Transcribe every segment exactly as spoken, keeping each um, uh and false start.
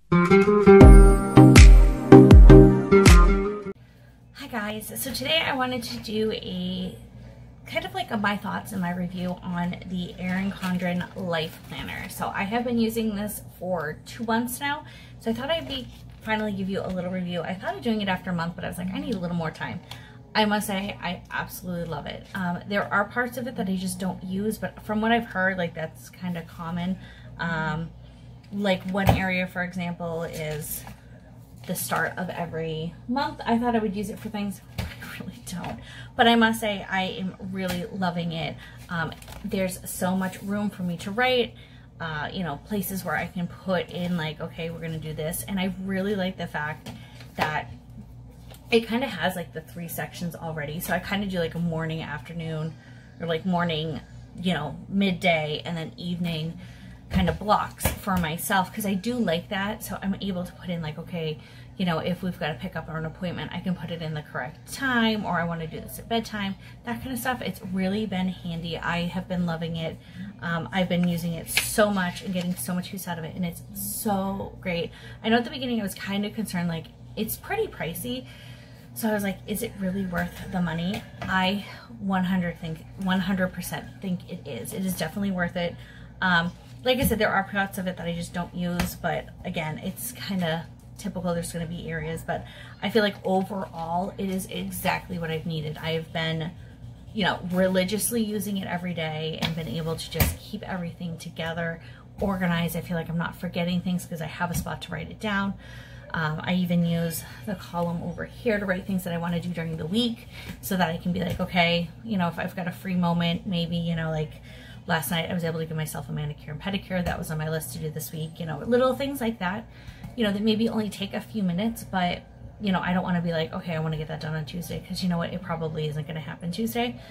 Hi guys, so today I wanted to do a kind of like a my thoughts and my review on the Erin Condren Life Planner. So I have been using this for two months now, so I thought I'd be finally give you a little review. I thought of doing it after a month, but I was like, I need a little more time. I must say, I absolutely love it. Um, there are parts of it that I just don't use, but from what I've heard, like that's kind of common. Um, like one area, for example, is the start of every month. I thought I would use it for things. I really don't. But I must say, I am really loving it. Um, there's so much room for me to write. Uh, you know, places where I can put in like, okay, we're going to do this. And I really like the fact that it kind of has like the three sections already. So I kind of do like a morning, afternoon, or like morning, you know, midday, and then evening kind of blocks for myself, because I do like that. So I'm able to put in like, okay, you know, if we've got to pick up or an appointment, I can put it in the correct time, or I want to do this at bedtime, that kind of stuff. It's really been handy. I have been loving it. Um, I've been using it so much and getting so much use out of it, and it's so great. I know at the beginning I was kind of concerned, like it's pretty pricey. So I was like, is it really worth the money? I one hundred think one hundred percent think it is. It is definitely worth it. Um, like I said, there are parts of it that I just don't use, but again, it's kind of typical. There's going to be areas, but I feel like overall it is exactly what I've needed. I've been, you know, religiously using it every day and been able to just keep everything together, organized. I feel like I'm not forgetting things because I have a spot to write it down. Um, I even use the column over here to write things that I want to do during the week, so that I can be like, okay, you know, if I've got a free moment, maybe, you know, like last night I was able to give myself a manicure and pedicure. That was on my list to do this week. You know, little things like that, you know, that maybe only take a few minutes, but, you know, I don't want to be like, okay, I want to get that done on Tuesday, because you know what, it probably isn't going to happen Tuesday.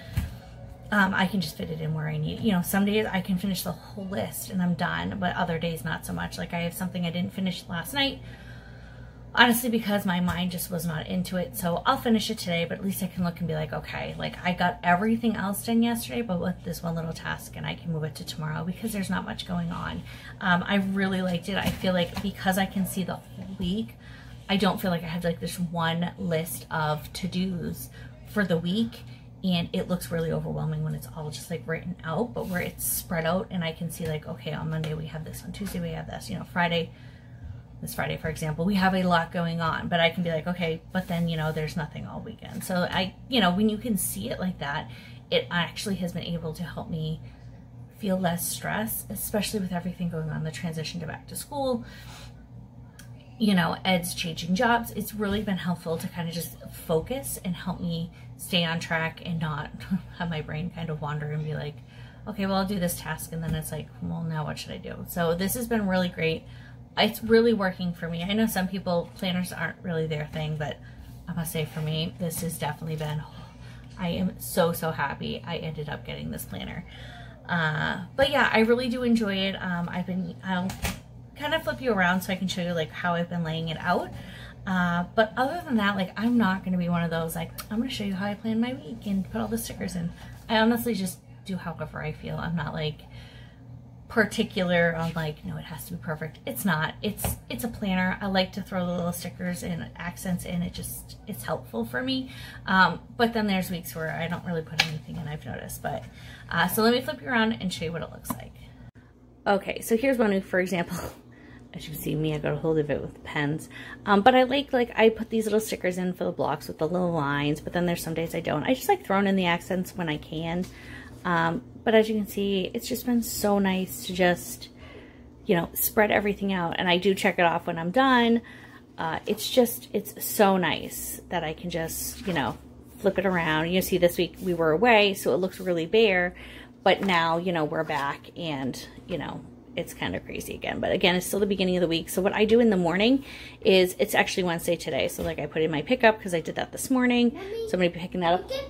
Um, I can just fit it in where I need. You know, some days I can finish the whole list and I'm done, but other days not so much. Like I have something I didn't finish last night, honestly, because my mind just was not into it. So I'll finish it today, but at least I can look and be like, okay, like I got everything else done yesterday, but with this one little task, and I can move it to tomorrow because there's not much going on. Um, I really liked it. I feel like because I can see the whole week, I don't feel like I have like this one list of to-dos for the week, and it looks really overwhelming when it's all just like written out, but where it's spread out and I can see like, okay, on Monday we have this, on Tuesday we have this, you know, Friday, this Friday, for example, we have a lot going on, but I can be like, okay, but then, you know, there's nothing all weekend. So I, you know, when you can see it like that, it actually has been able to help me feel less stress, especially with everything going on, the transition to back to school, you know, Ed's changing jobs. It's really been helpful to kind of just focus and help me stay on track and not have my brain kind of wander and be like, okay, well, I'll do this task. And then it's like, well, now what should I do? So this has been really great. It's really working for me. I know some people, planners aren't really their thing, but I must say for me, this has definitely been, I am so, so happy I ended up getting this planner. Uh, but yeah, I really do enjoy it. Um, I've been, I'll kind of flip you around so I can show you like how I've been laying it out. Uh, but other than that, like I'm not going to be one of those, like, I'm going to show you how I plan my week and put all the stickers in. I honestly just do however I feel. I'm not like particular on like, no, it has to be perfect. It's not. It's it's a planner. I like to throw the little stickers and accents in. It just, it's helpful for me. Um, but then there's weeks where I don't really put anything in, I've noticed. But uh, so let me flip you around and show you what it looks like. Okay, so here's one, for example. As you can see me, I got a hold of it with pens. Um, but I like, like, I put these little stickers in for the blocks with the little lines, but then there's some days I don't. I just like throwing in the accents when I can. Um, but as you can see, it's just been so nice to just, you know, spread everything out. And I do check it off when I'm done. Uh, it's just, it's so nice that I can just, you know, flip it around. You see, this week we were away, so it looks really bare. But now, you know, we're back and, you know, it's kind of crazy again. But again, it's still the beginning of the week. So what I do in the morning is, it's actually Wednesday today. So like I put in my pickup because I did that this morning. Mommy, so I'm going to be picking that up.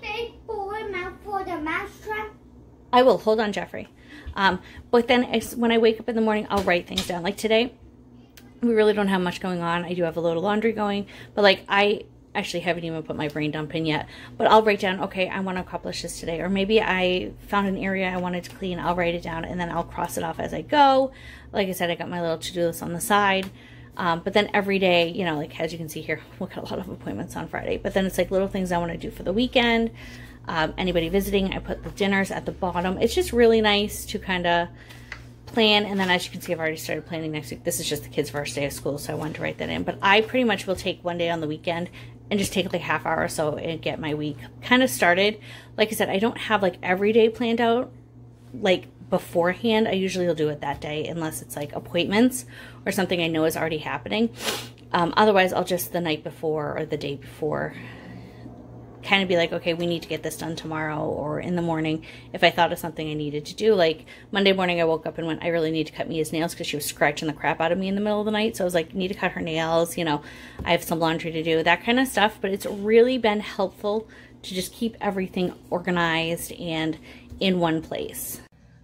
For the mousetrap? I will. Hold on, Jeffrey. Um, but then when I wake up in the morning, I'll write things down. Like today, we really don't have much going on. I do have a load of laundry going. But like I actually haven't even put my brain dump in yet. But I'll write down, okay, I want to accomplish this today. Or maybe I found an area I wanted to clean. I'll write it down and then I'll cross it off as I go. Like I said, I got my little to-do list on the side. Um, but then every day, you know, like as you can see here, we've got a lot of appointments on Friday. But then it's like little things I want to do for the weekend. Um, anybody visiting, I put the dinners at the bottom. It's just really nice to kind of plan. And then as you can see, I've already started planning next week. This is just the kids' first day of school, so I wanted to write that in. But I pretty much will take one day on the weekend and just take like a half hour or so and get my week kind of started. Like I said, I don't have like every day planned out like beforehand. I usually will do it that day unless it's like appointments or something I know is already happening. Um, otherwise, I'll just the night before or the day before kind of be like, okay, we need to get this done tomorrow, or in the morning if I thought of something I needed to do. Like Monday morning I woke up and went, I really need to cut Mia's nails because she was scratching the crap out of me in the middle of the night. So I was like, need to cut her nails, you know, I have some laundry to do, that kind of stuff. But it's really been helpful to just keep everything organized and in one place.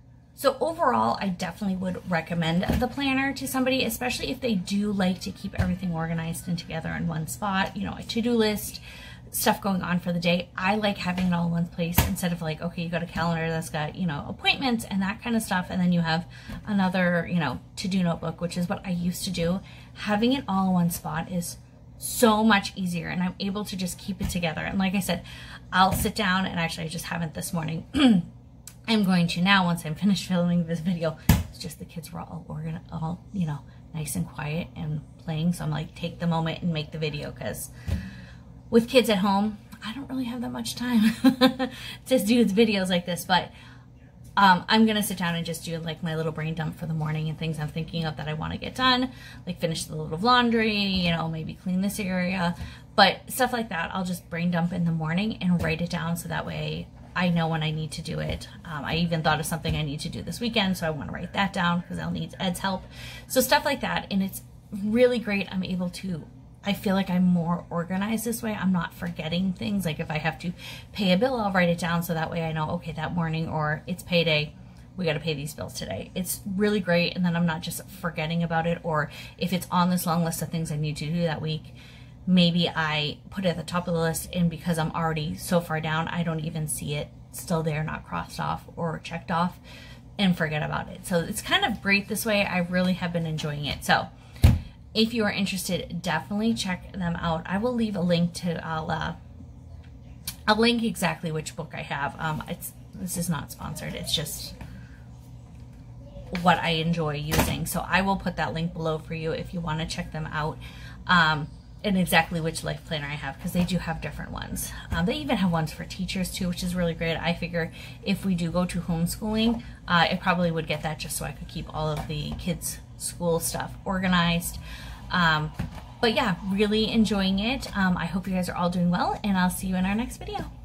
So overall, I definitely would recommend the planner to somebody, especially if they do like to keep everything organized and together in one spot, you know, a to-do list, stuff going on for the day. I like having it all in one place instead of like, okay, you got a calendar that's got, you know, appointments and that kind of stuff, and then you have another, you know, to-do notebook, which is what I used to do. Having it all in one spot is so much easier, and I'm able to just keep it together. And like I said, I'll sit down, and actually I just haven't this morning. I'm going to now once I'm finished filming this video. It's just the kids were all organ all, you know, nice and quiet and playing. So I'm like, take the moment and make the video, because with kids at home, I don't really have that much time to do videos like this. But um, I'm going to sit down and just do like my little brain dump for the morning and things I'm thinking of that I want to get done. Like finish the load of laundry, you know, maybe clean this area. But stuff like that, I'll just brain dump in the morning and write it down so that way I know when I need to do it. Um, I even thought of something I need to do this weekend, so I want to write that down because I'll need Ed's help. So stuff like that, and it's really great. I'm able to, I feel like I'm more organized this way. I'm not forgetting things. Like if I have to pay a bill, I'll write it down so that way I know, okay, that morning, or it's payday, we got to pay these bills today. It's really great, and then I'm not just forgetting about it. Or if it's on this long list of things I need to do that week, maybe I put it at the top of the list, and because I'm already so far down, I don't even see it still there, not crossed off or checked off, and forget about it. So it's kind of great this way. I really have been enjoying it. So if you are interested, definitely check them out. I will leave a link to, I'll, uh, I'll link exactly which book I have. Um, it's, this is not sponsored. It's just what I enjoy using. So I will put that link below for you if you want to check them out. Um, and exactly which life planner I have, because they do have different ones. Um, they even have ones for teachers too, which is really great. I figure if we do go to homeschooling, uh, I probably would get that just so I could keep all of the kids' school stuff organized. Um, but yeah, really enjoying it. Um, I hope you guys are all doing well, and I'll see you in our next video.